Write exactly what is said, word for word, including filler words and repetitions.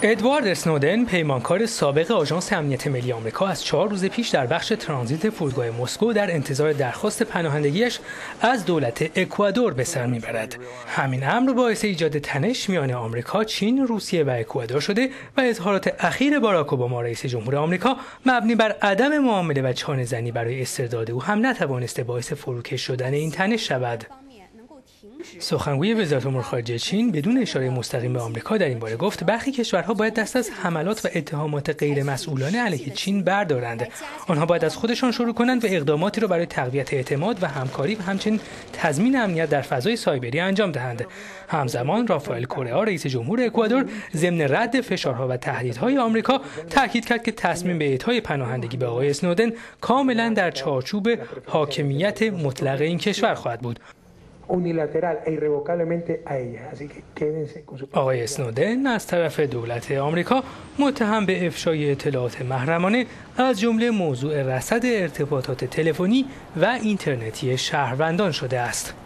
ادوارد اسنودن، پیمانکار سابق آژانس امنیت ملی آمریکا، از چهار روز پیش در بخش ترانزیت فرودگاه مسکو در انتظار درخواست پناهندگیش از دولت اکوادور به سر میبرد. همین امر باعث ایجاد تنش میان آمریکا، چین، روسیه و اکوادور شده و اظهارات اخیر باراک اوباما رئیس جمهور آمریکا مبنی بر عدم معامله و چانه‌زنی برای استرداد او هم نتوانسته باعث فروکش شدن این تنش شود. سخنگوی وزارت امور خارجه چین بدون اشاره مستقیم به آمریکا در این باره گفت برخی کشورها باید دست از حملات و اتهامات غیرمسئولانه علیه چین بردارند. آنها باید از خودشان شروع کنند و اقداماتی را برای تقویت اعتماد و همکاری و همچنین تضمین امنیت در فضای سایبری انجام دهند. همزمان رافائل کورئا رئیس جمهور اکوادور ضمن رد فشارها و تهدیدهای آمریکا تاکید کرد که تصمیم به اعطای پناهندگی به آقای اسنودن کاملا در چارچوب حاکمیت مطلق این کشور خواهد بود. آقای اسنودن از طرف دولت آمریکا متهم به افشای اطلاعات محرمانه از جمله موضوع رصد ارتباطات تلفنی و اینترنتی شهروندان شده است.